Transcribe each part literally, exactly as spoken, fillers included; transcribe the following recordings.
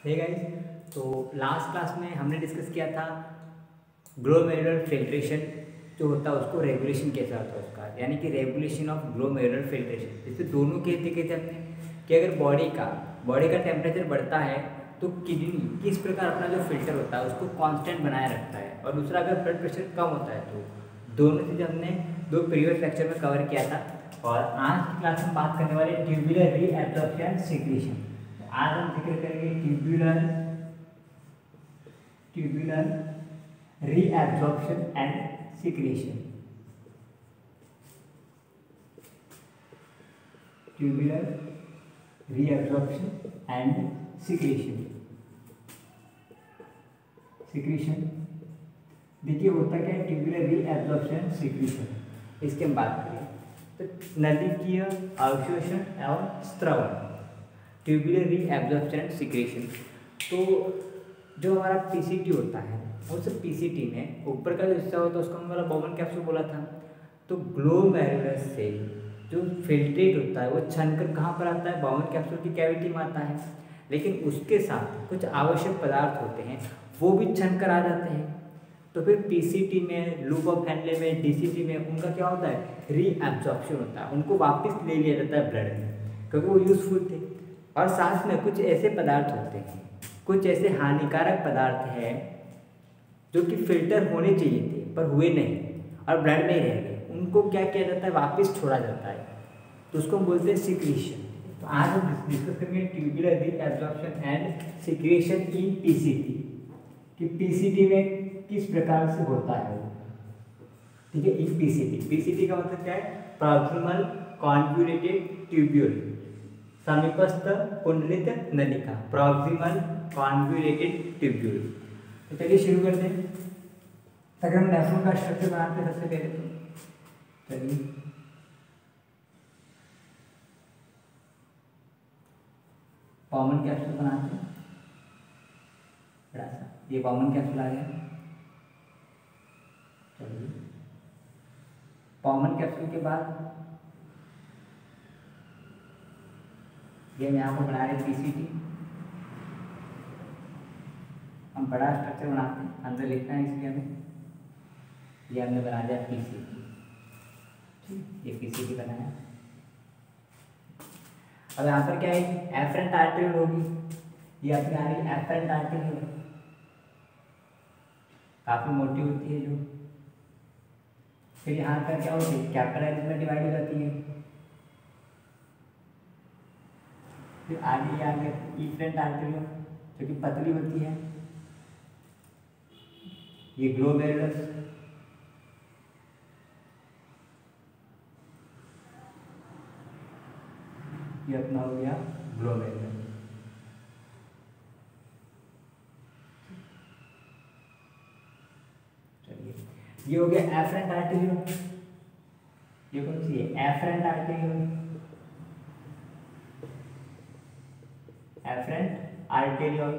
हे guys, तो last class में हमने डिस्कस किया था ग्लोमेरुलर फिल्ट्रेशन जो होता है उसको रेगुलेशन कैसा होता है उसका, यानी कि रेगुलेशन ऑफ ग्लोमेरुलर फिल्ट्रेशन। जैसे दोनों कहते कहते हमने कि अगर बॉडी का बॉडी का टेम्परेचर बढ़ता है तो किडनी किस प्रकार अपना जो फिल्टर होता है उसको कांस्टेंट बनाए रखता है, और दूसरा अगर ब्लड प्रेशर कम होता है तो दोनों चीज़ें हमने दो प्रीवियस लेक्चर में कवर किया था। और आज की क्लास में बात करने वाले ट्यूबुलर रीएब्जॉर्प्शन सिक्रीशन। आज हम जिक्र करेंगे tubular tubular reabsorption and secretion. Tubular reabsorption and secretion secretion देखिए होता क्या है ट्यूबुलर रीएब्जॉर्प्शन सिक्रीशन। इसके हम बात करें तो नलिकीय अवशोषण एवं स्त्रवण, ट्यूबुलर रीएब्जॉर्प्शन एंड सिक्रीशन। तो जो हमारा पीसीटी होता है उस पीसीटी में ऊपर का जो हिस्सा होता है उसको हमारा बॉमन कैप्सूल बोला था। तो ग्लोमेरुलस से जो फिल्ट्रेट होता है वो छनकर कहाँ पर आता है, बॉमन कैप्सूल की कैविटी में आता है। लेकिन उसके साथ कुछ आवश्यक पदार्थ होते हैं वो भी छनकर आ जाते हैं। तो फिर पीसीटी में, लूप ऑफ हैंडले में, डीसीटी में उनका क्या होता है, रीएब्जॉर्प्शन होता है। उनको वापस ले लिया जाता है ब्लड में क्योंकि वो यूजफुल थे। और साथ में कुछ ऐसे पदार्थ होते हैं, कुछ ऐसे हानिकारक पदार्थ हैं जो कि फिल्टर होने चाहिए थे पर हुए नहीं और ब्लड में ही रह गए, उनको क्या किया जाता है, वापस छोड़ा जाता है। तो उसको हम बोलते हैं सिक्रीशन। तो आज हम डिस्कस करेंगे tubular reabsorption and secretion in PCT कि पीसीटी में किस प्रकार से होता है वो। ठीक है, इन पीसीटी पीसीटी का मतलब क्या है, प्रॉक्सिमल कॉन्वोल्यूटेड ट्यूब्यूल, समीपस्थ कुंडलित नलिका, प्रॉक्सिमल कॉन्वोल्यूटेड ट्यूब्यूल। तो चलिए शुरू करते हैं। अगर हम नेफ्रॉन का स्ट्रक्चर बनाते हैं सबसे पहले तो चलिए कॉमन कैप्सूल बनाते हैं। बड़ा सा ये कॉमन कैप्सूल आ गया। चलिए कॉमन कैप्सूल के बाद ये हम यहाँ पर बना रहे हैं पीसीटी। हम बड़ा स्ट्रक्चर बनाते हैं, अंदर लिखना है इसलिए हमें ये हमने बना दिया पीसीटी। ये पीसीटी बनाया। अब यहाँ पर क्या है, एफरेंट आर्टरी होगी, ये अपनी आ रही एफरेंट आर्टरी काफी मोटी होती है जो। फिर यहाँ पर क्या होती है, कैपिलरीज में डिवाइड हो जाती है। फिर आगे आगे इफरेंट आर्टरी जो कि पतली होती है, ये ग्लोमेरुलस, ये अपना हो गया ग्लोमेरुलस। चलिए ये हो गया एफरेंट आर्टरी। ये कौन सी है, एफरेंट आर्टरी, एफरेंट आर्टेरियोल।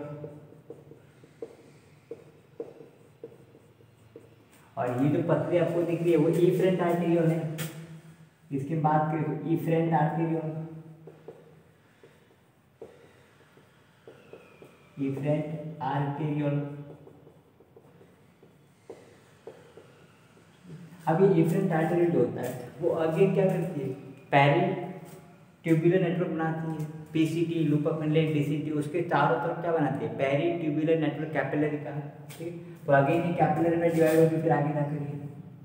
और ये जो पतली आपको दिख रही है वो इफरेंट आर्टेरियोल है। इसकी बात करें तो इफरेंट आर्टेरियोल, इफरेंट आर्टेरियोल। अब ये इफरेंट आर्टेरियोल जो होता है वो अगेन क्या करती है, पेरी ट्यूबुलर नेटवर्क बनाती है। PCT, loop of Henle, DCT उसके चारों तरफ क्या बनाती है, पेरी ट्यूबुलर नेटवर्क कैपिलरी का। ठीक, तो आगे ये कैपिलरी में डिवाइड होगी, फिर आगे ना करिए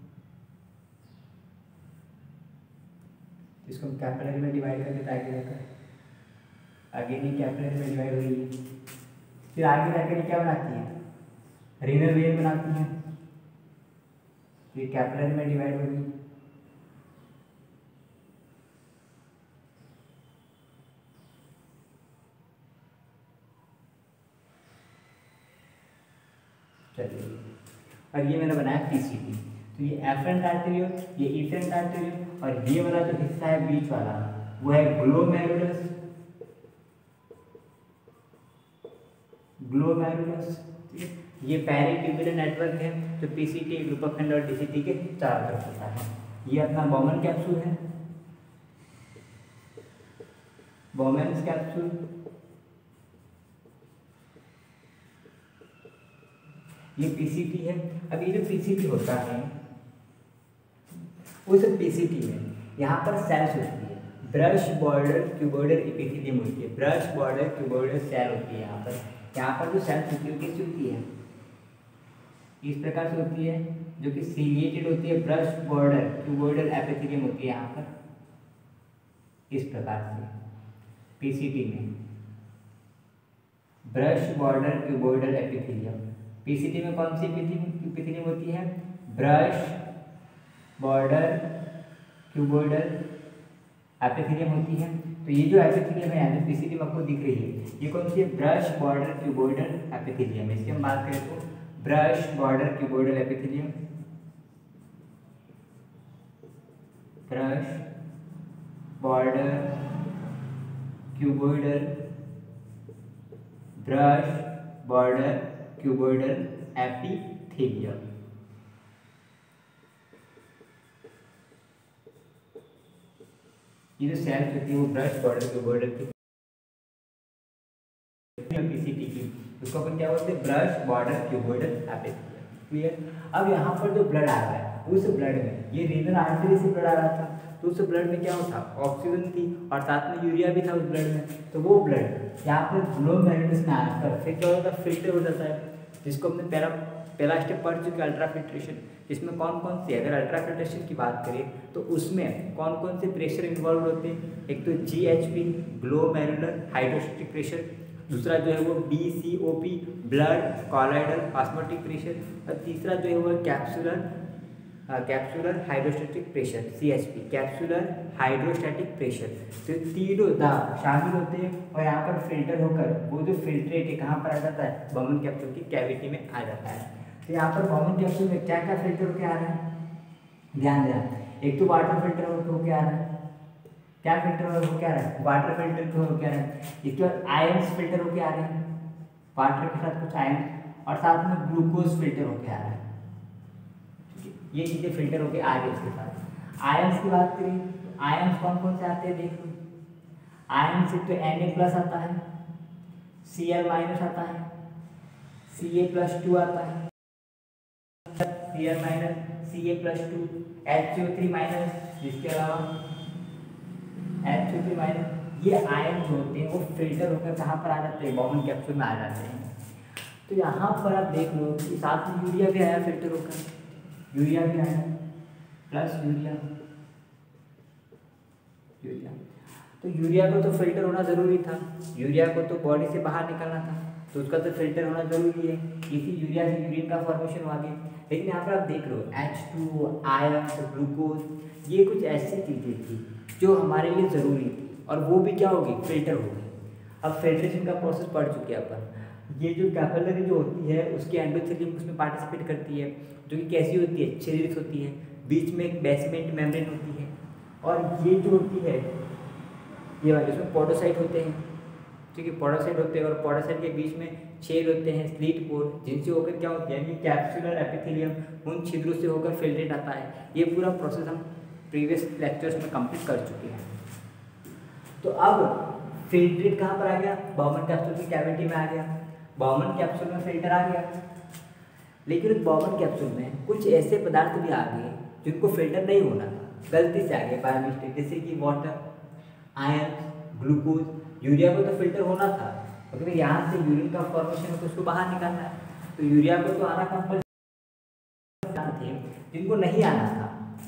इसको हम कैपिलरी में डिवाइड करके तो आगे जाकर आगे नहीं कैपिलरी में डिवाइड होगी, फिर आगे जाकर क्या बनाती है, रीनल वेन बनाती है, फिर कैपिलरी में डिवाइड होगी। चलिए, और ये मैंने बनाया पीसीटी। तो ये एफरेंट आर्टेरियोल, ये इफरेंट आर्टेरियोल, और ये वाला जो हिस्सा है बीच वाला वो है ग्लोमेरुलस। ग्लोमेरुलस ये पेरी ट्यूबुलर नेटवर्क है जो पीसीटी, लूप ऑफ हैंडले और डीसीटी के चारों तरफ होता है। ये अपना बॉमन कैप्सूल है, बॉमेन्स कैप्सूल, ये पीसीटी है। अब ये जो पीसीटी होता है उस पीसीटी में यहाँ पर सेल्स होती है, ब्रश बॉर्डर क्यूबॉइडल एपिथेलियम होती है, ब्रश बॉर्डर क्यूबॉइडल सेल होती है। यहाँ पर यहाँ पर जो सेल्स होती है कैसी होती है, इस प्रकार से होती है, जो कि सीलिएटेड होती है, ब्रश बॉर्डर क्यूबॉइडल एपिथेलियम होती है यहाँ पर इस प्रकार से। पीसीटी में brush border cuboidal epithelium, PCT में कौन सी एपिथेलियम होती है, ब्रश बॉर्डर क्यूबॉइडल एपिथेलियम होती है। तो ये जो एपिथेलियम है यहाँ पीसीटी में आपको दिख रही है, ये कौन सी है, ब्रश बॉर्डर क्यूबॉइडल एपिथेलियम। इसकी हम बात करें तो brush border cuboidal epithelium, brush border cuboidal, brush border cuboidal epithelium. ये जो सेल्स होती है वो ब्रश बॉर्डर क्यूबॉइडल की पीसीटी की, उसको अपन क्या बोलते हैं, brush border cuboidal epithelium. Clear. अब यहाँ पर जो ब्लड आ रहा है उस ब्लड में, ये रीनल आर्टरी से ब्लड आ रहा था, तो उस ब्लड में क्या होता, ऑक्सीजन थी और साथ में यूरिया भी था उस ब्लड में। तो वो ब्लड यहाँ पर ग्लोमेरुलस में आकर फिर क्या होता है, फिल्टर हो जाता है, जिसको हमने पहला पहला स्टेप पढ़ चुके अल्ट्रा फिल्ट्रेशन। इसमें कौन कौन से, अगर अल्ट्रा फिल्ट्रेशन की बात करें तो उसमें कौन कौन से प्रेशर इन्वॉल्व होते हैं, एक तो G H P glomerular hydrostatic pressure, दूसरा जो है वो B C O P blood colloidal osmotic pressure, और तीसरा जो है वो capsular capsular hydrostatic pressure C H P capsular hydrostatic pressure. तो तीनों दा शामिल होते हैं और यहाँ पर फिल्टर होकर वो जो फिल्ट्रेट है कहाँ पर आ जाता है, बॉमन कैप्सूल की कैविटी में आ जाता है। तो यहाँ पर बॉमन कैप्सूल में क्या क्या फिल्टर होकर आ रहा है, ध्यान देना, एक तो वाटर फिल्टर होकर आ रहा है, क्या फिल्टर होकर आ रहा है, वाटर फिल्टर होकर आ रहा है, इसके बाद आयंस फिल्टर होकर आ रहे हैं, वाटर के साथ कुछ आयन, और साथ में ग्लूकोज फिल्टर होकर आ रहा है। ये चीजें फिल्टर होके आ गई। इसके साथ आयंस की बात करें, आयंस कौन कौन से आते हैं देख लो, आयंस से तो Na प्लस आता है, Cl माइनस आता है, Ca प्लस टू आता है, Cl minus, Ca plus two, H O three minus, जिसके अलावा एच ओ थ्री माइनस, ये आयन जो होते हैं वो फिल्टर होकर कहाँ पर आ जाते हैं, बॉमन कैप्सूल में आ जाते हैं। तो यहाँ पर आप देख लो कि साथ में यूरिया भी आया फिल्टर होकर, यूरिया भी आया प्लस यूरिया यूरिया तो यूरिया को तो फिल्टर होना जरूरी था, यूरिया को तो बॉडी से बाहर निकलना था, तो उसका तो फिल्टर होना जरूरी है, इसी यूरिया से यूरिन का फॉर्मेशन हो गया। लेकिन यहाँ पर आप देख लो एच टू, आयरन, ग्लूकोज, ये कुछ ऐसी चीज़ें थी जो हमारे लिए ज़रूरी थी और वो भी क्या होगी, फिल्टर होगी। अब फिल्ट्रेशन का प्रोसेस पढ़ चुके हैं अपन। ये जो कैपिलरी जो होती है उसकी एंडोथेलियम उसमें पार्टिसिपेट करती है, जो कि कैसी होती है, छिद्रित होती है, बीच में एक बेसमेंट मेम्ब्रेन होती है, और ये जो होती है ये वाले उसमें पोडोसाइट होते हैं, ठीक है, पोडोसाइट होते हैं, और पोडोसाइट के बीच में छेद होते हैं, स्लिट पोर, जिनसे होकर क्या होती है, कैप्सुलर एपिथेलियम उन छिद्रों से होकर फिल्ट्रेट आता है। ये पूरा प्रोसेस हम प्रीवियस लेक्चर्स में कंप्लीट कर चुके हैं। तो अब फिल्ट्रेट कहाँ पर आ गया, बॉमन कैप्सूल की कैविटी में आ गया, बॉमन कैप्सूल में फिल्टर आ गया। लेकिन उस बॉमन कैप्सूल में कुछ ऐसे पदार्थ भी आ गए जिनको फिल्टर नहीं होना था, गलती से आ गए बाय मिस्टेक, जैसे कि वाटर, आयरन, ग्लूकोज, यूरिया को तो फिल्टर होना था, अगर यहाँ से यूरिन का फॉर्मेशन है तो उसको बाहर निकालना है, तो यूरिया को तो आना कंपल्सरी थे, जिनको नहीं आना था,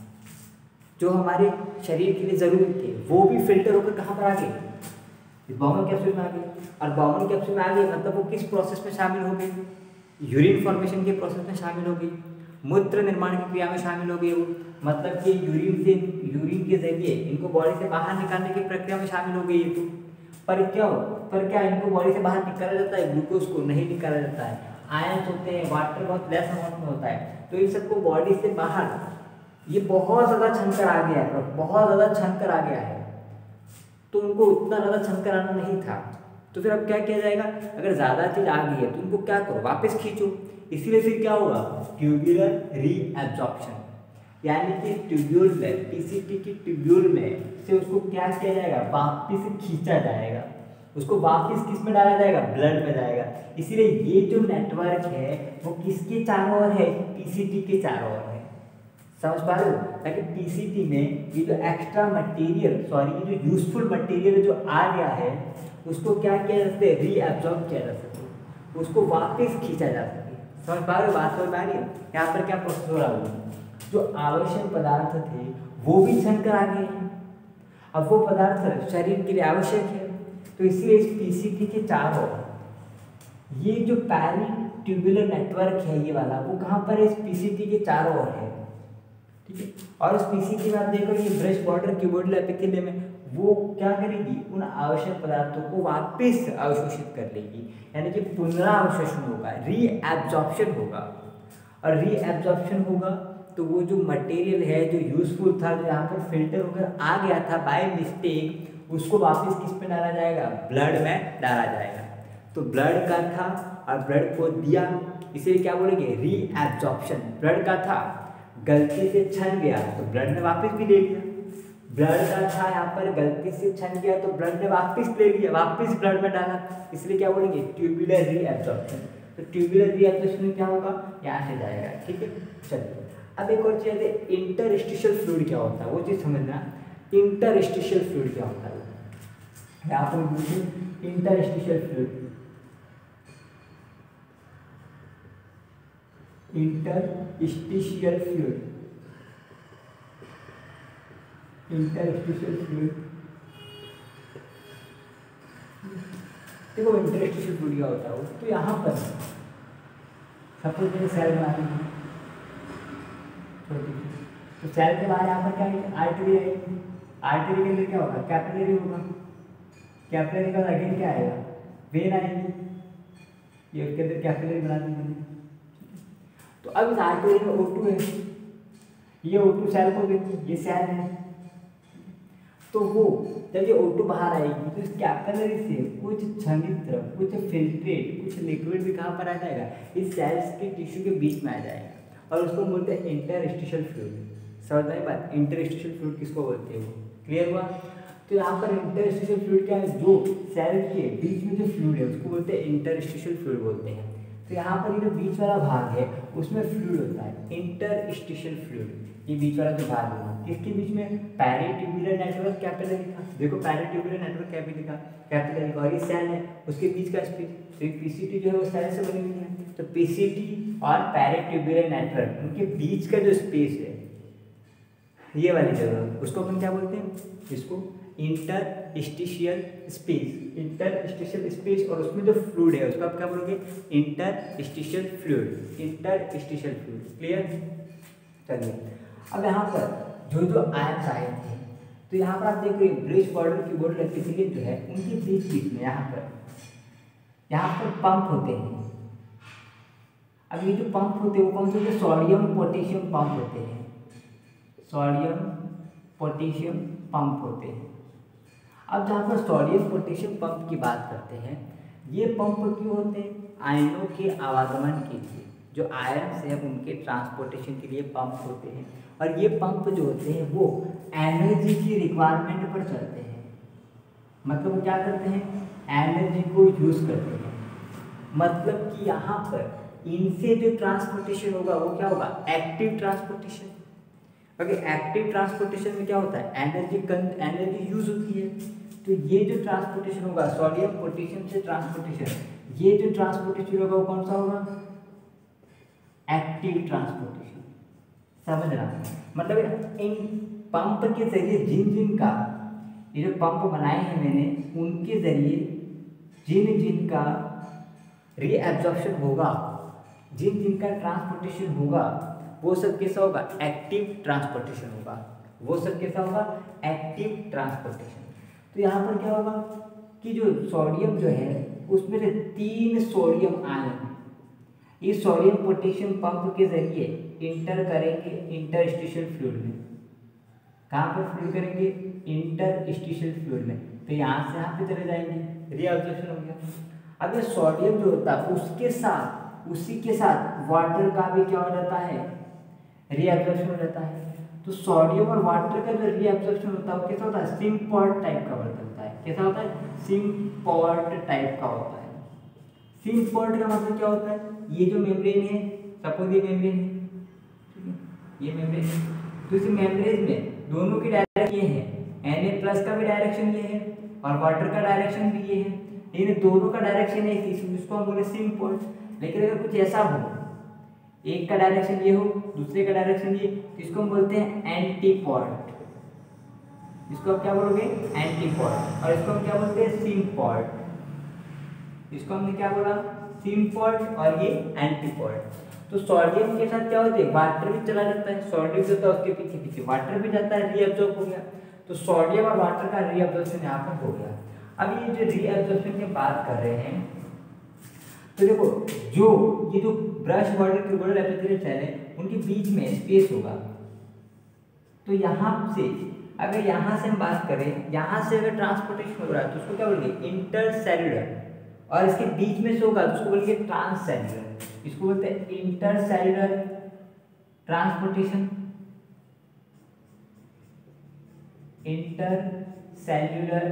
जो हमारे शरीर के लिए जरूरी थे, वो भी फिल्टर होकर कहाँ पर आ गए, बॉमन कैप्सूल में आ गए। और बॉमन कैप्सूल में आ गए मतलब वो किस प्रोसेस में शामिल हो गई, यूरिन फॉर्मेशन के प्रोसेस में शामिल हो गई, मूत्र निर्माण की क्रिया में शामिल हो गई, वो मतलब कि यूरिन से यूरिन के जरिए इनको बॉडी से बाहर निकालने की प्रक्रिया में शामिल हो गई है। तो पर क्या हो पर क्या इनको बॉडी से बाहर निकाला जाता है, ग्लूकोज को नहीं निकाला जाता है, आयंस होते हैं, वाटर बहुत लेस अमाउंट में होता है, तो इन सबको बॉडी से बाहर, ये बहुत ज़्यादा छनकर आ गया है, बहुत ज़्यादा छनकर आ गया है, तो उनको उतना ज़्यादा छनकर आना नहीं था। तो फिर अब क्या किया जाएगा, अगर ज़्यादा चीज़ आ गई है तो उनको क्या करो, वापस खींचो। इसलिए फिर क्या होगा, ट्यूब्यूलर रीएब्जॉर्प्शन, यानी कि ट्यूब्यूल में, पीसीटी की ट्यूब्यूल में से उसको क्या किया जाएगा, वापस खींचा जाएगा। उसको वापस किस में डाला जाएगा, ब्लड में जाएगा। इसीलिए ये जो नेटवर्क है वो किसके चारों ओर है, पीसीटी के चारों ओर है। समझ पा रहे हो, ताकि पीसीटी में ये जो एक्स्ट्रा मटेरियल, सॉरी ये जो यूजफुल मटेरियल जो आ गया है उसको क्या किया जा सकता है, रीअब्जॉर्ब किया जा सके, उसको वापस खींचा जा सके। समझ पा रहे हो, बात समझ पा रही है। यहाँ पर क्या प्रोसेस हो रहा है, जो आवश्यक पदार्थ थे वो भी छन कर आ गए हैं। अब वो पदार्थ शरीर के लिए आवश्यक है, तो इसलिए इस पीसीटी के चारों ये जो पैरीट्यूबुलर नेटवर्क है ये वाला, वो कहाँ पर है, इस पीसीटी के चारों ओर है। ठीक है, और इस पीसीटी में आप देखो ये ब्रश बॉर्डर क्यूबोइडल एपिथेलियम में वो क्या करेगी, उन आवश्यक पदार्थों को वापस अवशोषित कर लेगी, यानी कि पुनरावशोषण होगा, रीएब्जॉर्प्शन होगा। और रीएब्जॉर्प्शन होगा तो वो जो मटेरियल है जो यूजफुल था, जो यहाँ पर फिल्टर होकर आ गया था बाय मिस्टेक, उसको वापस किस पे डाला जाएगा, ब्लड में डाला जाएगा। तो ब्लड का था और ब्लड को दिया, इसीलिए क्या बोलेंगे, रीएब्जॉर्प्शन। ब्लड का था, गलती से छन गया तो ब्लड ने वापस भी ले लिया। ब्लड का था यहाँ पर, गलती से छन गया तो ब्लड ने वापस ले लिया, वापस ब्लड में डाला, इसलिए क्या बोलेंगे, ट्यूबुलर रीएब्जॉर्प्शन। तो ट्यूबुलर रीएब्जॉर्प्शन में क्या होगा, यहाँ से जाएगा। ठीक है, चलिए अब एक और चीज़ है, इंटरस्टिशियल फ्लूइड क्या होता है वो चीज़ समझना। इंटरस्टिशियल फ्लूइड क्या होता है, यहाँ पर पूछिए interstitial fluid, interstitial fluid, interstitial fluid. देखो इंटरस्टिशियल फ्लूइड क्या होता है, तो यहाँ पर सपोज मैंने सेल बना दी छोटी, तो सेल के बाहर यहाँ पर क्या है, आर्टरी आएगी। आर्टरी के अंदर क्या होगा, कैपिलरी होगा। कैपिलरी का अगेन क्या आएगा, वेन आएगी। ये उसके अंदर कैपिलरी बना दी मैंने। तो अब इस आर्टरी में ओ टू है, ये ओ टू सेल को देती, ये सेल है। तो वो जब ये ओ टू बाहर आएगी तो इस कैपिलरी से कुछ क्षणित्र, कुछ फिल्ट्रेट, कुछ लिक्विड भी कहाँ पर आ जाएगा, इस सेल्स के टिश्यू के बीच में आ जाएगा, और उसको बोलते हैं इंटरस्टिशियल फ्लूइड। समझ में आई बात, इंटरस्टिशियल फ्लूइड किसको बोलते हैं, वो क्लियर हुआ। तो यहाँ पर इंटरस्टिशियल फ्लूइड क्या है, जो सेल के बीच में जो फ्लूइड है उसको बोलते हैं इंटरस्टिशियल फ्लूइड बोलते हैं। तो यहाँ पर ये जो बीच वाला भाग है उसमें फ्लूइड होता है, इंटरस्टिशियल फ्लूइड। ये बीच वाला जो भाग है किसके बीच में, पैरीट्यूबुलर नेटवर्क कैपिलरी का। देखो पैरीट्यूबुलर नेटवर्क कैपिलरी का, कैपिलरी का, और ये सेल है उसके बीच का स्पेस। तो ये पीसीटी जो है वो सेल से बनी हुई है, तो पीसीटी और पैरीट्यूबुलर नेटवर्क उनके बीच का जो स्पेस है, ये वाली जगह, उसको अपन क्या बोलते हैं, इसको इंटरस्टिशियल स्पेस। इंटरस्टिशियल स्पेस, और उसमें जो फ्लूइड है उसको आप क्या बोलोगे, interstitial fluid, interstitial fluid. Clear. चलिए अब यहाँ पर जो जो आयन्स आए थे, तो यहाँ पर आप देख रहे हैं ब्रश बॉर्डर क्यूबोइडल एपिथेलियम जो है उनके बीच बीच में यहाँ पर यहाँ पर पंप होते हैं। अब ये जो पंप होते हैं वो कौन से होते हैं, सोडियम पोटेशियम पंप होते हैं, सोडियम पोटेशियम पंप होते हैं। अब जहाँ पर सोडियम पोटेशियम पंप की बात करते हैं, ये पंप क्यों होते हैं, आयनों के आवागमन के लिए, जो आयन्स हैं उनके ट्रांसपोर्टेशन के लिए पंप होते हैं। और ये पंप जो होते हैं वो एनर्जी की रिक्वायरमेंट पर चलते हैं, मतलब वो क्या करते हैं, एनर्जी को यूज करते हैं। मतलब कि यहाँ पर इनसे जो ट्रांसपोर्टेशन होगा वो क्या होगा, एक्टिव ट्रांसपोर्टेशन। क्योंकि एक्टिव ट्रांसपोर्टेशन में क्या होता है, एनर्जी एनर्जी यूज होती है। तो ये जो ट्रांसपोर्टेशन होगा सोडियम पोटेशियम से ट्रांसपोर्टेशन, ये जो ट्रांसपोर्टेशन होगा वो कौन सा होगा, एक्टिव ट्रांसपोर्टेशन। समझ रहा, मतलब इन पंप के जरिए जिन जिन का, ये जो पंप बनाए हैं मैंने, उनके जरिए जिन जिन का रीएब्जॉर्प्शन होगा, जिन जिन का ट्रांसपोर्टेशन होगा, वो सब कैसा होगा, एक्टिव ट्रांसपोर्टेशन होगा। वो सब कैसा होगा, एक्टिव ट्रांसपोर्टेशन। तो यहाँ पर क्या होगा कि जो सोडियम जो है उसमें से तीन सोडियम आयन इस सोडियम पोटेशियम पंप के जरिए इंटर करेंगे इंटरस्टिशियल फ्लूइड में। कहाँ पर फ्लूइड करेंगे, इंटरस्टिशियल फ्लूइड में। तो यहाँ से यहाँ पे चले जाएंगे, रीअब्जॉर्प्शन हो गया। अब ये सोडियम जो होता है उसके साथ, उसी के साथ वाटर का भी क्या हो जाता है, रीअब्जॉर्प्शन हो जाता है। तो सोडियम और वाटर का जो रीअब्जॉर्प्शन होता है वो कैसा होता है, सिम्पॉट टाइप का वर्क होता है। कैसा होता है, सिम्पोर्ट टाइप का होता है। सिम्पोर्ट का मतलब क्या होता है, ये जो मेम्ब्रेन है, सपोज ये मेम्ब्रेन है, ठीक है, ये मेम्ब्रेन है, तो इस मेम्ब्रेन में दोनों की डायरेक्शन ये है, Na प्लस का भी डायरेक्शन ये है और वाटर का डायरेक्शन भी ये है, लेकिन दोनों का डायरेक्शन है, इसको हम बोले सिम्पोर्ट। लेकिन अगर कुछ ऐसा हो, एक का डायरेक्शन ये हो, दूसरे का डायरेक्शन ये, तो इसको हम बोलते हैं एंटीपोर्ट। इसको आप क्या बोलोगे, एंटीपोर्ट। और इसको हम क्या बोलते हैं, सिम्पोर्ट। इसको हमने क्या बोला, सिम्पोर्ट और ये एंटीपोर्ट। तो सोडियम के साथ क्या होता है, वाटर भी चला जाता है, सोडियम जो होता है उसके पीछे पीछे वाटर भी जाता है, रीअब्जॉर्ब हो गया। तो सोडियम और वाटर का रीअब्जॉर्प्शन यहाँ पर हो गया। अब ये जो रीअब्जॉर्प्शन की बात कर रहे हैं, तो देखो जो ये जो brush border tubular epithelial cell है, उनके बीच में स्पेस होगा। तो यहाँ से अगर यहाँ से हम बात करें, यहाँ से अगर ट्रांसपोर्टेशन हो रहा है तो उसको क्या बोलेंगे, इंटरसेल्युलर। और इसके बीच में से होगा तो उसको बोलेंगे ट्रांससेल्युलर। इसको बोलते हैं intercellular transportation, intercellular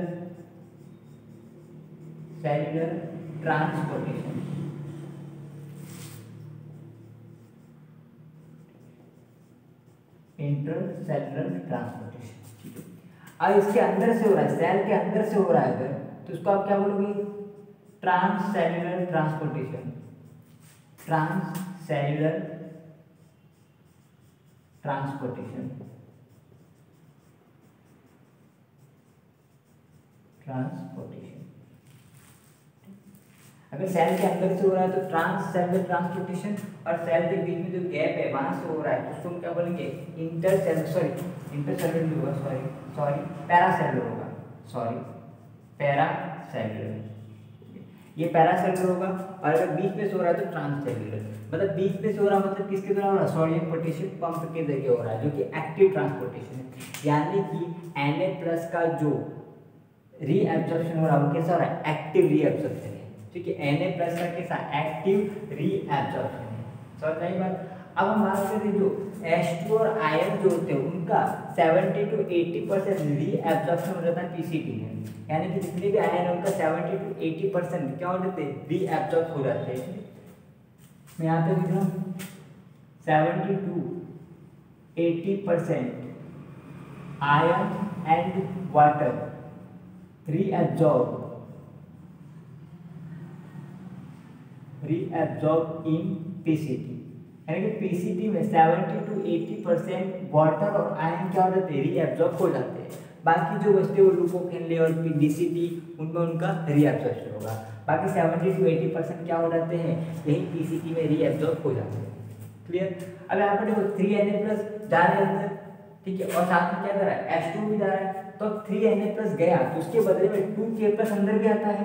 cellular transportation. Intercellular transportation, ठीक है। अब इसके अंदर से हो रहा है, सेल के अंदर से हो रहा है अगर, तो उसको आप क्या बोलोगे, transcellular transportation. Transcellular transportation, transportation. अगर सेल के अंदर से हो रहा है तो ट्रांससेल्युलर ट्रांसपोर्टेशन, और सेल के बीच में जो गैप है वहां से हो रहा है तो उसको हम क्या बोलेंगे, इंटरसेल्युलर, सॉरी इंटरसेल्युलर नहीं होगा, सॉरी सॉरी पैरासेल्युलर होगा, सॉरी पैरासेल्युलर, ये पैरासेल्युलर होगा। और अगर बीच में से हो रहा है तो ट्रांससेल्युलर। मतलब बीच में से हो रहा है मतलब किसके द्वारा हो रहा है, सोडियम पोटेशियम पंप के जरिए हो रहा है, जो कि एक्टिव ट्रांसपोर्टेशन है। यानी कि Na प्लस का जो रीएब्जॉर्प्शन हो रहा है वो कैसा हो रहा है, एक्टिव रीएब्जॉर्प्शन है, ठीक है। Na प्लस का कैसा एक्टिव रीएब्जॉर्प्शन है, समझ आई बात। अब हम बात करते हैं जो एच टू और आयन जो होते हैं उनका seventy to eighty percent reabsorption हो जाता है पीसीटी में। यानी कि जितने भी आयन है उनका सेवेंटी टू एटी परसेंट क्या हो जाते हैं, रीएब्जॉर्ब हो जाते हैं। मैं यहाँ पे लिख रहा हूँ seventy to eighty percent ion and water reabsorb reabsorb in PCT. यानी कि पीसीटी में seventy to eighty percent water और आयन क्या हो जाते हैं, रीएब्जॉर्ब हो जाते हैं। बाकी जो बचते वो लुकोफिन और डीसीटी उनमें उनका रीएब्जॉर्प्शन होगा। बाकी सेवेंटी टू एटी परसेंट क्या हो जाते हैं, यही पीसीटी में रीएब्जॉर्ब हो जाते हैं। क्लियर। अब यहाँ पर देखो थ्री एन ए प्लस जा रहे हैं अंदर, ठीक है, और साथ में क्या कर रहा है, एच टू भी जा रहा है। तो थ्री एन ए प्लस गया तो उसके बदले में टू के प्लस अंदर भी आता है,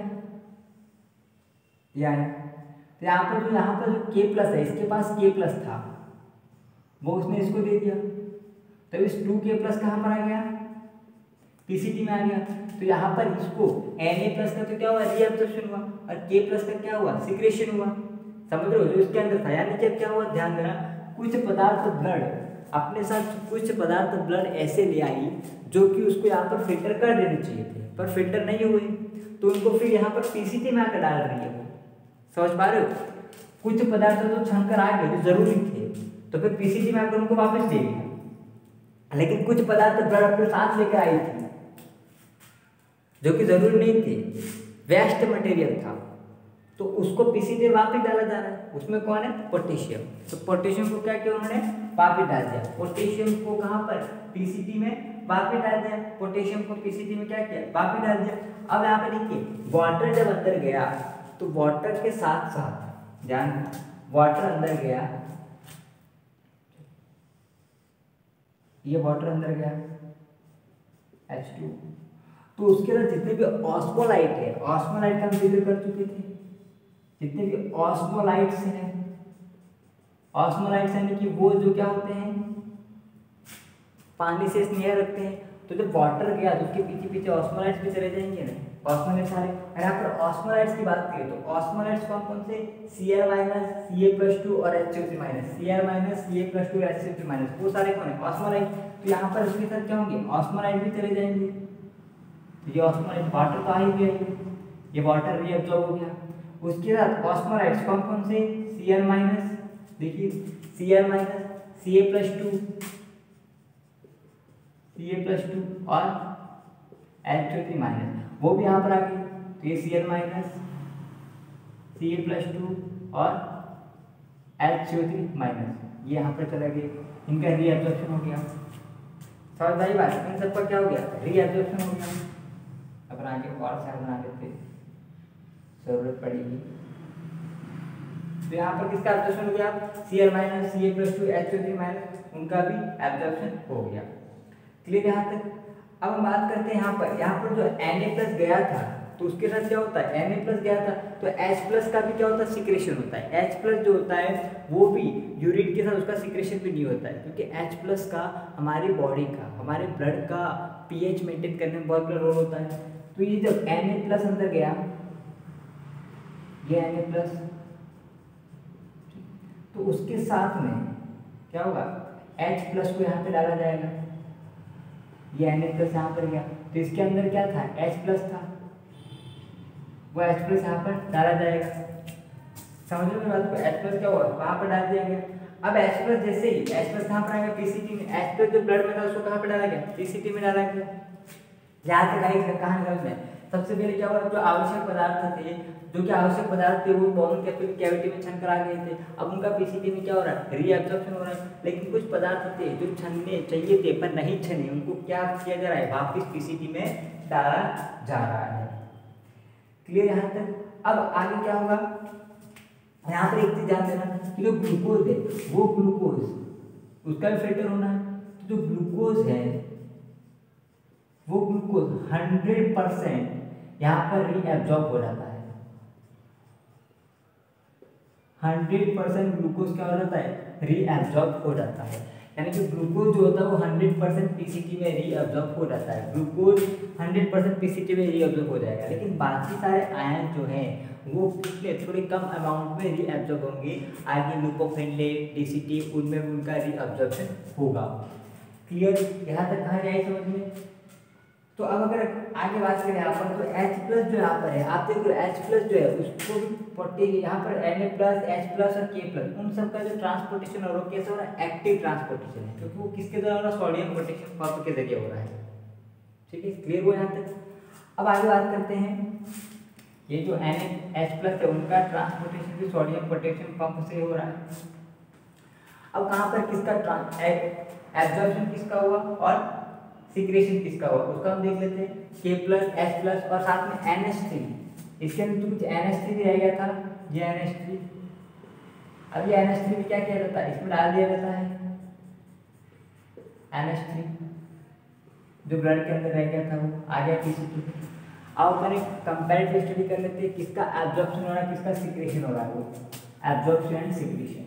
यानी तो यहाँ पर जो यहाँ पर जो के प्लस है, इसके पास के प्लस था वो उसने इसको दे दिया, तो इस टू के प्लस कहाँ पर आ गया, पीसीटी में आ गया। तो यहाँ पर इसको Na प्लस का तो क्या हुआ, रीएब्जॉर्प्शन हुआ, और K प्लस का क्या हुआ, सिक्रेशन हुआ। समझ रहे हो, जो इसके अंदर था। यानी कि क्या हुआ, ध्यान देना, कुछ पदार्थ ब्लड अपने साथ कुछ पदार्थ ब्लड ऐसे ले आई जो कि उसको यहाँ पर फिल्टर कर देने चाहिए थे, पर फिल्टर नहीं हुए, तो उनको फिर यहाँ पर पीसीटी में आकर डाल रही है। समझ पा रहे हो, कुछ पदार्थ तो छन कर आ गए जो जरूरी थे, तो फिर पीसीटी में आकर उनको वापस दे दिया। लेकिन कुछ पदार्थ ब्लड अपने साथ लेकर आई थी जो कि जरूरी नहीं थे, वेस्ट मटेरियल था, तो उसको पीसीटी में वापस डाला जा रहा है। उसमें कौन है, पोटेशियम। तो पोटेशियम को क्या किया उन्होंने, वापस डाल दिया। पोटेशियम को कहाँ पर, पीसीटी में वापस डाल दिया। पोटेशियम को पीसीटी में क्या किया, वापस डाल दिया। अब यहाँ पे देखिए वाटर जब अंदर गया तो वाटर के साथ साथ, ध्यान, वाटर अंदर गया, ये वाटर अंदर गया एच टू, तो उसके अंदर जितने भी ऑस्मोलाइट है, ऑस्मोलाइट का हम जिक्र कर चुके थे, जितने भी ऑस्मोलाइट्स हैं, ऑस्मोलाइट्स यानी कि वो जो क्या होते हैं, पानी से स्नेह रखते हैं। तो जब वाटर गया तो उसके पीछे पीछे ऑस्मोलाइट्स भी चले जाएंगे ना, ऑस्मोलाइट्स सारे। और यहाँ पर ऑस्मोलाइट्स की बात करें तो ऑस्मोलाइट्स कौन कौन से, C L minus, C A plus two और H C minus, C L minus, C A plus two और एच सी माइनस, वो सारे कौन है, ऑस्मोलाइट। तो यहाँ पर उसके साथ क्या होंगे, ऑस्मोलाइट भी चले जाएंगे। ये ऑस्मोलाइट वाटर तो आ ही गया, ये वाटर रीअब्सॉर्ब हो गया। उसके बाद ऑस्मोलाइट्स कौन कौन से, सी एल माइनस, देखिए C L minus, C A plus two, C A plus two और एच टू थ्री माइनस, वो भी यहाँ पर आ गई। तो ये C L minus, C A plus two और एच टू थ्री माइनस, ये यहाँ पर चला गया, इनका रीअब्सॉर्प्शन हो गया। समझ भाई बात, इन सबका क्या हो गया, रीअब्सॉर्प्शन हो गया। अपन आगे और सारे बना लेते, जरूरत पड़ेगी। तो यहाँ पर किसका एब्जॉर्प्शन हो गया, C L minus, C A plus two, H two three minus, उनका भी एब्जॉर्प्शन हो गया। क्लियर यहाँ तक। अब हम बात करते हैं यहाँ पर, यहाँ पर जो Na प्लस गया था तो उसके साथ क्या होता है, Na प्लस गया था तो H प्लस का भी क्या होता है, सिक्रेशन होता है। H प्लस जो होता है वो भी यूरिन के साथ उसका सिक्रेशन भी नहीं होता है, क्योंकि H प्लस का हमारी बॉडी का, हमारे ब्लड का पीएच मेंटेन करने में बहुत बड़ा रोल होता है। तो ये जब Na प्लस अंदर गया, ये Na प्लस, तो उसके साथ में क्या होगा, H प्लस को यहाँ पे डाला जाएगा, ये Na प्लस यहाँ पर गया तो इसके अंदर क्या था, H प्लस था, वो H प्लस यहाँ पर डाला जाएगा। समझ लो मेरी बात को, H प्लस क्या हुआ, वहाँ पर डाल दिया गया। अब H प्लस जैसे ही H प्लस कहाँ पर आएगा, पीसीटी में, H प्लस जो ब्लड में था उसको कहाँ पर डाला गया, पीसीटी में डाला गया। यहाँ तक आई कहाँ निकल में, सबसे पहले क्या हुआ, जो आवश्यक पदार्थ थे, जो कि आवश्यक पदार्थ थे वो बोन कैविटी में छन कर आ गए थे, अब उनका पीसीटी में क्या हो रहा है, रीअब्जॉर्प्शन हो रहा है। लेकिन कुछ पदार्थ थे जो छनने चाहिए थे पर नहीं छने, उनको क्या किया जा रहा है, वापस पीसीटी में डाला जा रहा है। क्लियर यहाँ तक। अब आगे क्या होगा, यहाँ पर एक चीज ध्यान देना कि जो ग्लूकोज है वो ग्लूकोज उसका भी फिल्टर होना है। तो जो ग्लूकोज है वो ग्लूकोज हंड्रेड परसेंट यहाँ पर रीअब्जॉर्ब हो जाता है, हंड्रेड परसेंट ग्लूकोज क्या हो जाता है, रीअब्जॉर्ब हो जाता है। यानी कि ग्लूकोज जो होता है वो हंड्रेड परसेंट पीसीटी में रीअब्जॉर्ब हो जाता है, ग्लूकोज हंड्रेड परसेंट पीसीटी में रीअब्जॉर्ब हो जाएगा। लेकिन बाकी सारे आयन जो हैं वो पिछले थोड़े कम अमाउंट में रीअब्जॉर्ब होंगे, आगे ग्लूकोफिनलेट, डीसीटी, उनमें उनका रीअब्जॉर्प्शन होगा। क्लियर, यहाँ तक कहाँ जाए समझ में। तो अब अगर आगे बात करें यहाँ पर, तो H प्लस जो यहाँ पर है, आप देखो H प्लस जो है उसको भी फोर्टी, यहाँ पर Na प्लस, H प्लस और K प्लस, उन सब का जो ट्रांसपोर्टेशन हो रहा है कैसे हो रहा है, एक्टिव ट्रांसपोर्टेशन है, क्योंकि वो किसके द्वारा हो रहा है, सोडियम पोटेशियम पंप के जरिए हो रहा है। ठीक है, क्लियर हो यहाँ तक। अब आगे बात करते हैं, ये जो Na H प्लस है उनका ट्रांसपोर्टेशन भी सोडियम पोटेशियम पंप से हो रहा है। अब कहाँ पर किसका एब्जॉर्प्शन किसका हुआ और सिक्रेशन किसका हुआ उसका हम देख लेते हैं, K प्लस, H प्लस और साथ में एन एच थ्री, इसके अंदर तो कुछ एन एच थ्री भी रह गया था, ये एन एच थ्री। अब ये एन एच थ्री भी क्या किया जाता है, इसमें डाल दिया जाता है एन एच थ्री, जो ब्लड के अंदर रह गया था वो आ गया पीसीटी। अब अपन एक कंपैरेटिव स्टडी कर लेते हैं, किसका एब्जॉर्प्शन हो रहा है, किसका सिक्रेशन हो रहा है, वो absorption and secretion.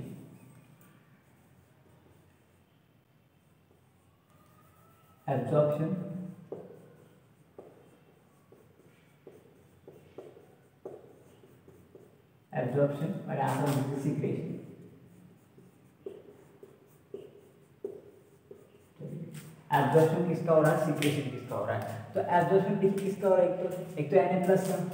Absorption absorption और यहाँ पर सिक्रेशन। एब्जॉर्प्शन किसका हो रहा है, सिक्रेशन किसका हो रहा है। तो एब्जॉर्प्शन देखिए किसका हो रहा है, एक तो एक तो Na प्लस का,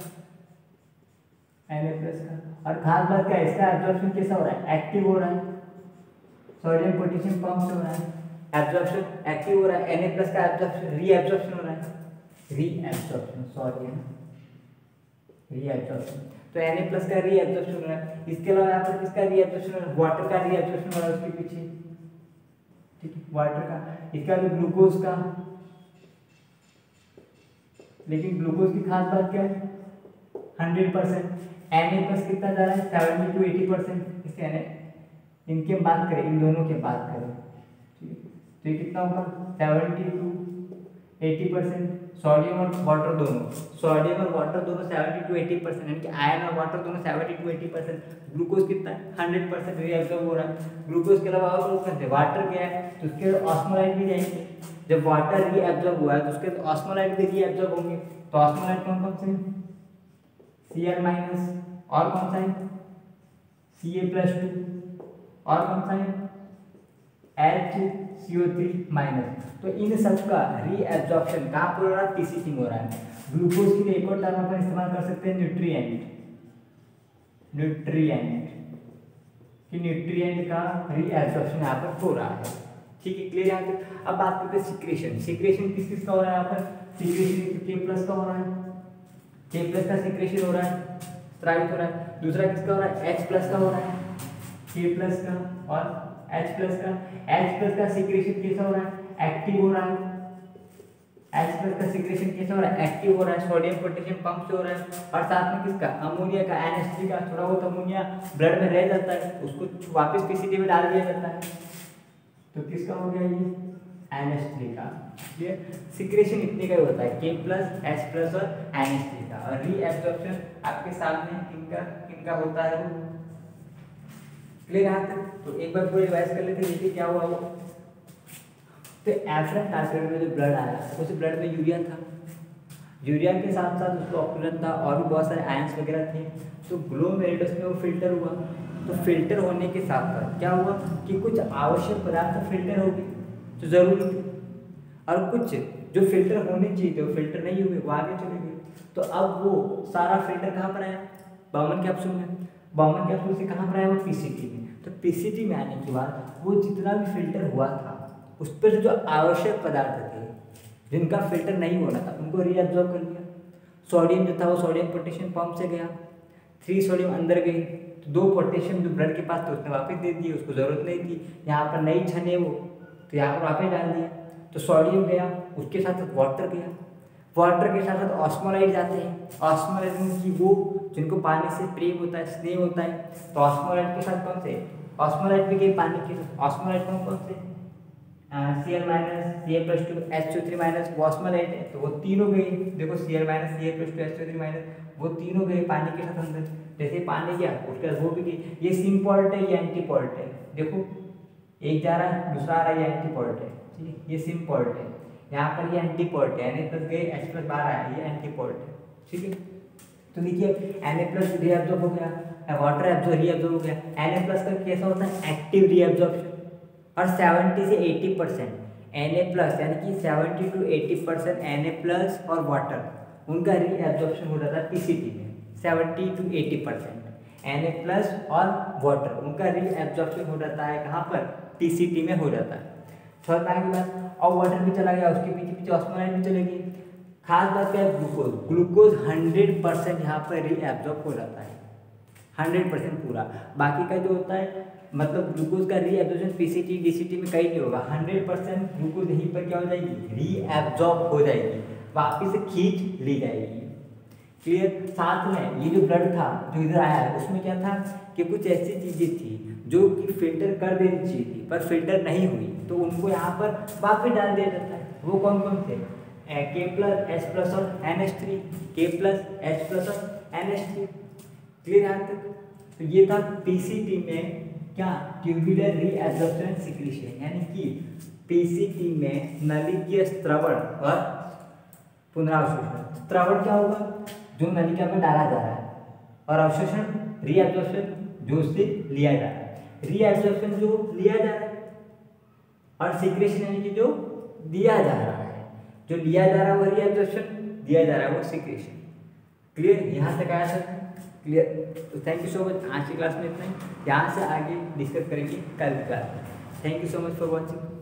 Na प्लस का, और खास बात क्या है, इसका एब्जॉर्प्शन कैसा हो रहा है, एक्टिव हो रहा है, सोडियम पोटेशियम पंप से हो रहा है, एब्जॉर्प्शन एक्टिव हो रहा है। Na प्लस का एब्जॉर्प्शन रीअब्जॉर्प्शन हो रहा है, रीअब्जॉर्प्शन सोडियम रीअब्जॉर्प्शन, तो Na प्लस का रीअब्जॉर्प्शन हो रहा है। इसके अलावा यहाँ पर किसका रीअब्जॉर्प्शन हो रहा है, वाटर का रीअब्जॉर्प्शन हो रहा है उसके पीछे, ठीक है, वाटर का। इसका भी ग्लूकोज का, लेकिन ग्लूकोज की खास बात क्या है, हंड्रेड परसेंट। Na प्लस कितना जा रहा है, सेवेंटी टू एटी परसेंट। इसके Na इनके बात करें, इन दोनों के बात करें, ठीक है, तो ये कितना होगा, seventy to eighty percent. Sodium और वाटर दोनों, सोडियम और वाटर दोनों सेवेंटी टू एटी परसेंट, यानी कि आयरन और वाटर दोनों seventy to eighty percent. Glucose कितना है, हंड्रेड परसेंट रीअब्सॉर्ब हो रहा है। ग्लूकोज के अलावा और कौन से, वाटर गया है तो उसके ऑस्मोलाइट भी जाएंगे। जब वाटर रीअब्सॉर्ब हुआ है तो उसके ऑस्मोलाइट भी रीअब्सॉर्ब होंगे। तो ऑस्मोलाइट कौन कौन से, सी एल माइनस, और कौन सा है, सी ए प्लस टू, और कौन सा है, H C O three minus. तो इन सब का रीएब्जॉर्प्शन कहाँ पर हो रहा है, पीसीटी में हो रहा है। ग्लूकोज के लिए एक और टर्म अपन इस्तेमाल कर सकते हैं, न्यूट्रिएंट। न्यूट्रिएंट कि न्यूट्रिएंट का रीएब्जॉर्प्शन यहाँ पर हो रहा है। ठीक है, क्लियर यहाँ तक। अब बात करते हैं सिक्रेशन। सिक्रेशन किस किस का हो रहा है यहाँ पर, सिक्रेशन के प्लस का हो रहा है, के प्लस का सिक्रेशन हो रहा है, स्रावित हो रहा है। दूसरा किसका हो रहा है, एच प्लस का हो रहा है, के प्लस का और एच प्लस का। एच प्लस का सिक्रेशन कैसा हो रहा है, एक्टिव हो रहा है। एच प्लस का सिक्रेशन कैसा हो रहा है, एक्टिव हो रहा है, सोडियम पोटेशियम पंप से हो रहा है। और साथ में किसका, अमोनिया का, एन एच थ्री का थोड़ा बहुत अमोनिया ब्लड में रह जाता है, उसको वापस पीसीटी में डाल दिया जाता है। तो किसका हो गया ये, एन एच थ्री का। क्लियर, सिक्रेशन इतने का ही होता है, के प्लस, एच प्लस और एन एच थ्री का। और रीएब्जॉर्प्शन आपके सामने किनका किनका होता है वो, क्लियर यहाँ तक। तो एक बार पूरी रिवाइज कर लेते हैं, देखिए क्या हुआ वो। तो एफरेंट टारगेट में जो ब्लड आया, उस ब्लड में यूरिया था, यूरिया के साथ साथ उसको ऑक्सीजन था और भी बहुत सारे आयंस वगैरह थे। तो ग्लोमेरुलस में वो फिल्टर हुआ। तो फिल्टर होने के साथ साथ क्या हुआ कि कुछ आवश्यक पदार्थ फिल्टर हो गए जो जरूरी थे, और कुछ जो फिल्टर होने चाहिए थे वो फिल्टर नहीं हुए, वो आगे चले गए। तो अब वो सारा फिल्टर कहाँ पर आया, बाउमन कैप्सूल में। बाउमन कैप्सूल से कहाँ पर आया, वो पीसीटी में। तो पीसीटी में आने के बाद वो जितना भी फिल्टर हुआ था उस पर जो आवश्यक पदार्थ थे जिनका फिल्टर नहीं होना था उनको रीअब्जॉर्ब कर लिया। सोडियम जो था वो सोडियम पोटेशियम पंप से गया, थ्री सोडियम अंदर गई, तो दो पोटेशियम जो ब्लड के पास थे उसने वापस दे दिए, उसको जरूरत नहीं थी। यहाँ पर नहीं छने वो, तो यहाँ पर वापस डाल दिया। तो सोडियम गया, उसके साथ साथ वाटर गया, वाटर के साथ साथ ऑस्मोलाइट जाते हैं। ऑस्मोलाइट की वो जिनको पानी से प्रेम होता है, स्नेह होता है, तो ऑस्मोलाइट के साथ कौन से, ऑस्मोलाइट भी गई पानी के साथ। ऑस्मोलाइट कौन कौन से, C L minus, C L plus two, H two three minus, वो ऑस्मोलाइट है, तो वो तीनों गए। देखो C L minus, C L plus two, H two three minus, वो तीनों गए पानी के साथ अंदर। जैसे पानी गया उसके बाद वो भी गई। ये सिम पॉल्ट है, ये एंटी पॉल्ट है। देखो एक जा रहा है, दूसरा आ रहा है, ये एंटी पॉल्ट है। ठीक है, ये सिम पॉल्ट है, यहाँ पर ये एंटी पॉल्ट है, एन ए प्लस गए, एच प्लस बाहर आया, ये एंटी पॉल्ट है। ठीक है, तो देखिए एन ए प्लस रीअब्जॉर्ब हो गया, वाटर एब्जॉर्ब रीअब्जॉर्ब हो गया। एन ए प्लस का कैसा होता है, एक्टिव रीअब्जॉर्प्शन, और सेवेंटी से eighty percent N A plus यानी कि seventy to eighty percent N A plus और वाटर उनका रीअब्जॉर्प्शन हो जाता है पीसीटी में। Seventy to eighty percent N A plus और वाटर उनका रीअब्जॉर्प्शन हो जाता है कहाँ पर, पीसीटी में हो जाता है। थर्ड आगे बात, और वाटर भी चला गया, उसके पीछे पीछे ऑस्मोलाइट भी चलेगी। खास बात क्या है, ग्लूकोज। ग्लूकोज हंड्रेड परसेंट यहाँ पर रीअब्जॉर्ब हो जाता है, हंड्रेड परसेंट पूरा। बाकी का जो होता है मतलब ग्लूकोज का रीअब्जॉर्प्शन पीसीटी डीसीटी में कहीं नहीं होगा। हंड्रेड परसेंट ग्लूकोज यहीं पर क्या हो जाएगी, रीअब्जॉर्ब हो जाएगी, वापिस से खींच ली जाएगी। क्लियर। साथ में ये जो ब्लड था जो इधर आया है उसमें क्या था कि कुछ ऐसी चीजें थी जो कि फिल्टर कर देनी चाहिए थी पर फिल्टर नहीं हुई, तो उनको यहाँ पर वापस डाल दिया जाता है। वो कौन कौन थे, के प्लस, एच प्लस और N H three, K plus, H plus और एन एच थ्री। क्लियर यहाँ तक। तो ये था पीसीटी में क्या, ट्यूबुलर रीअब्जॉर्प्शन सिक्रीशन, यानी कि पीसीटी में नलिकीय स्त्रवण और पुनरावशोषण। स्त्रवण क्या होगा, जो नलिका में डाला जा रहा है, और अवशोषण रीअब्जॉर्प्शन जो उससे लिया जा रहा है। रीअब्जॉर्प्शन जो लिया जा रहा है और सिक्रेशन यानी कि जो दिया जा रहा है, जो लिया जा रहा है वो रीअब्जॉर्प्शन, दिया जा रहा है वो सिक्रेशन। क्लियर, यहाँ तक आया सर। क्लियर। तो थैंक यू सो मच, आज की क्लास में इतना ही। यहाँ से आगे डिस्कस करेंगे कल की क्लास में। Thank you so much for watching.